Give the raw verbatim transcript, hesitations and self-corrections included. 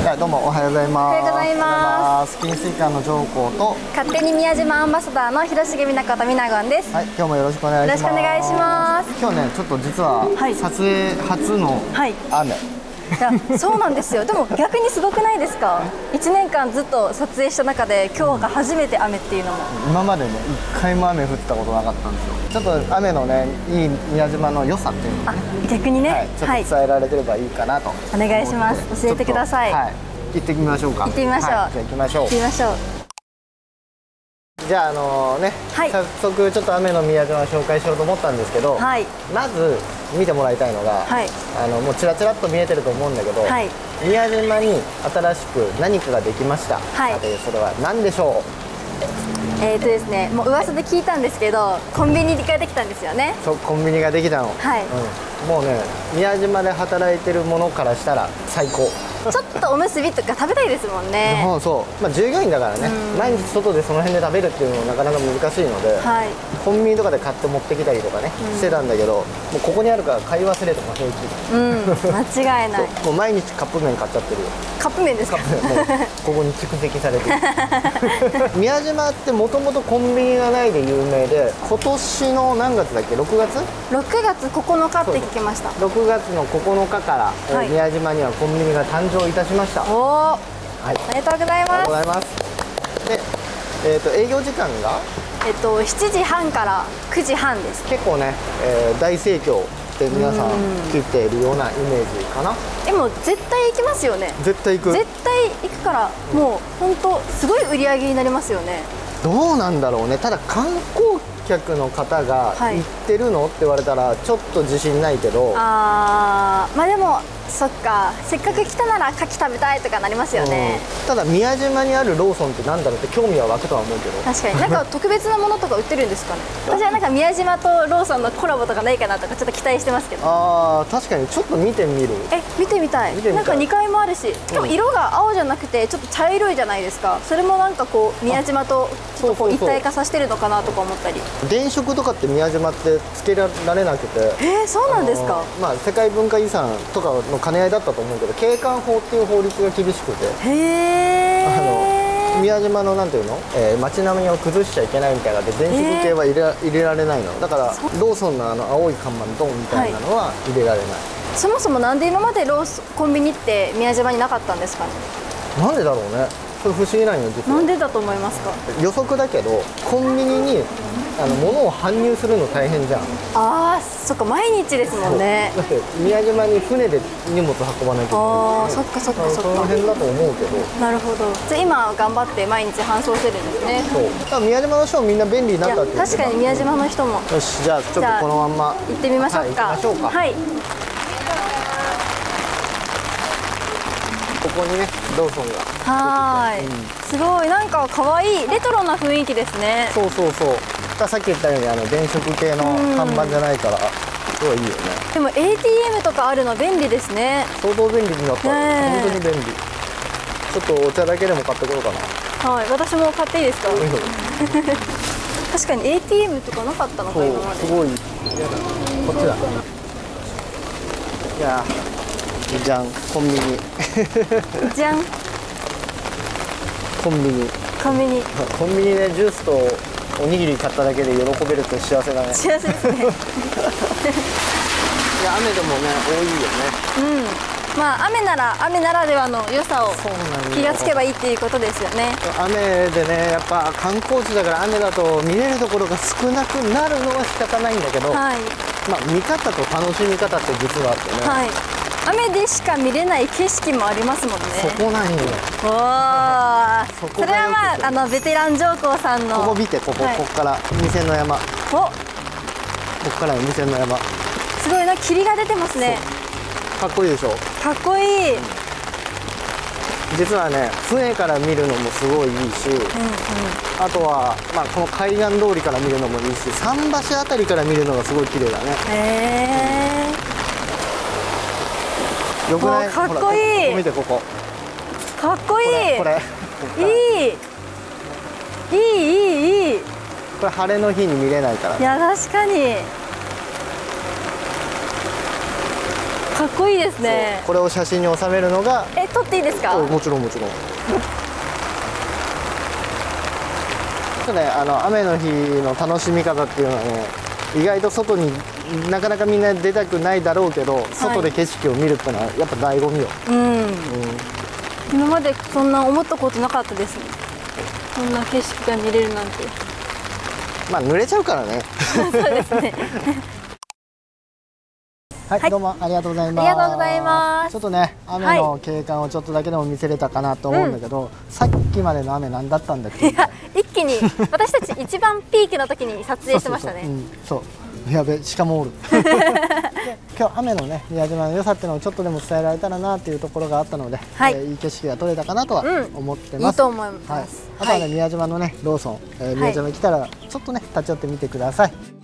はい、どうもおはようございます。 おはようございます。 金水館の上皇と勝手に宮島アンバサダーの広重美奈子とみなごんです。 はい、今日もよろしくお願いします。 よろしくお願いします。 今日ね、ちょっと実は撮影初の雨。はいいやそうなんですよ。でも逆にすごくないですか。いちねんかんずっと撮影した中で今日が初めて雨っていうのも、 今までね一回も雨降ったことなかったんですよ。ちょっと雨のねいい宮島の良さっていうのをね、 逆にね、 はい、ちょっと伝えられてればいいかなと、 お願いします。教えてください。 はい、行ってみましょうか。 行ってみましょう。 はい、じゃあ行きましょう。 行ってみましょう。 じゃああのね、はい、早速ちょっと雨の宮島を紹介しようと思ったんですけど、はい、まず見てもらいたいのが、はい、あのもうちらちらっと見えてると思うんだけど、はい、宮島に新しく何かができました。はい、それは何でしょう。 えーとですね、もう噂で聞いたんですけど、コンビニができたんですよね。 そう、コンビニができたの。はい、うん、もうね、宮島で働いてるものからしたら最高。 ちょっとおむすびとか食べたいですもんね。 そうそう、まあ、従業員だからね、毎日外でその辺で食べるっていうのもなかなか難しいので、はい、コンビニとかで買って持ってきたりとかね、うん、してたんだけど、もうここにあるから買い忘れても平気。うん、 間違いない。 もう毎日カップ麺買っちゃってるよ。 カップ麺ですか。 ここに蓄積されてる。宮島ってもともとコンビニがないで有名で、今年の何月だっけ、ろくがつ？ ろくがつここのかって聞きました。 ろくがつのここのかから、はい、宮島にはコンビニが誕生いたしました。 おお、はい、おめでとうございます。 ありがとうございます。で、えー、と営業時間がえっとしちじはんからくじはんです。 結構ね、えー、大盛況って皆さん聞いているようなイメージかな。 でも絶対行きますよね。 絶対行く。 絶対行くから、もう本当すごい売り上げになりますよね。 どうなんだろうね。ただ観光客の方が行ってるの、はい、って言われたらちょっと自信ないけど、 あー、まあでもそっか、せっかく来たなら牡蠣食べたいとかなりますよね、 うん、ただ宮島にあるローソンってなんだろうって興味は湧くとは思うけど、 確かになんか特別なものとか売ってるんですかね。私はなんか宮島とローソンのコラボとかないかなとかちょっと期待してますけど。ああ、確かにちょっと見てみる。 え、見てみたい。なんかにかいもあるし、でも色が青じゃなくてちょっと茶色いじゃないですか。それもなんかこう宮島とちょっとこう一体化させてるのかなとか思ったり。 電飾とかって宮島ってつけられなくて、 えー、そうなんですか。 まあ世界文化遺産とかの兼ね合いだったと思うけど、景観法っていう法律が厳しくて、へー、あの宮島のなんていうの、えー、街並みを崩しちゃいけないみたいなので電飾系は入れ、入れられないのだから、ローソンのあの青い看板ドンみたいなのは入れられない、はい、 そもそもなんで今までローソンコンビニって宮島になかったんですかね。 なんでだろうね。それ不思議なんよ実は。 なんでだと思いますか。 予測だけどコンビニにあの物を搬入するの大変じゃん。 ああ、そっか、毎日ですもんね。 だって宮島に船で荷物運ばないといけない、ね、 ああ、そっかそっかそっか。 その辺だと思うけど。 なるほど。じゃあ今頑張って毎日搬送してるんですね。 そう。だから宮島の人もみんな便利になったって言ってた。 確かに宮島の人も。 よし、じゃあちょっとこのまんま行ってみましょうか。 はい、行きましょうか。はい。ここにね、ローソンが。 はい、うん、すごい、なんか可愛いレトロな雰囲気ですね。 そうそうそう。さっき言ったようにあの電飾系の看板じゃないからすごいいいよね。 でも エーティーエム とかあるの便利ですね。 相当便利になった。本当に便利。ちょっとお茶だけでも買ってこようかな。はい、 私も買っていいですか。確かに エーティーエム とかなかったのか今まで。 すごい。こっちだ。いや、じゃん、コンビニ。 じゃん。 コンビニ。 コンビニ。 コンビニでジュースとおにぎり買っただけで喜べるって幸せだね。 幸せですね。いや、 雨でもね多いよね。 うん。まあ雨なら雨ならではの良さを気がつけばいいっていうことですよね。 雨でね、やっぱ観光地だから雨だと見れるところが少なくなるのは仕方ないんだけど、はい、まあ見方と楽しみ方って実はあってね。はい。雨でしか見れない景色もありますもんね。そこなんよ。 おお。それはまああのベテラン上皇さんの。 ここ見て、ここ、はい、ここから二千の山。お。ここから二千の山。 すごいな、霧が出てますね。 かっこいいでしょ。 かっこいい。 実はね、船から見るのもすごいいいし、うんうん、あとはまあこの海岸通りから見るのもいいし、桟橋あたりから見るのがすごい綺麗だね。へえ。よくない？ かっこいい。 ここ見て、ここ。 かっこいい。 これ。 いい。いいいいいい。 これ晴れの日に見れないから、ね。 いや確かに。 かっこいいですね。 これを写真に収めるのが、 え、撮っていいですか？ もちろんもちろん。ちょっとね、あの雨の日の楽しみ方っていうのはね、意外と外になかなかみんな出たくないだろうけど、はい、外で景色を見るってのはやっぱ醍醐味よ。うん、うん、 今までそんな思ったことなかったですね。こんな景色が見れるなんて。 まあ濡れちゃうからね。 そうですね。 はい、はい、どうもありがとうございます。 ありがとうございます。 ちょっとね、雨の景観をちょっとだけでも見せれたかなと思うんだけど、うん、さっきまでの雨何だったんだっけ？いや、 一気に私たち一番ピークの時に撮影してましたね。 そう、やべ、しかもおる。今日雨のね、宮島の良さっていうのをちょっとでも伝えられたらなっていうところがあったので、はい、えー、いい景色が撮れたかなとは思ってます。うん、いいと思います。 はい、あとはね、はい、宮島のねローソン、えー、宮島に来たらちょっとね立ち寄ってみてください。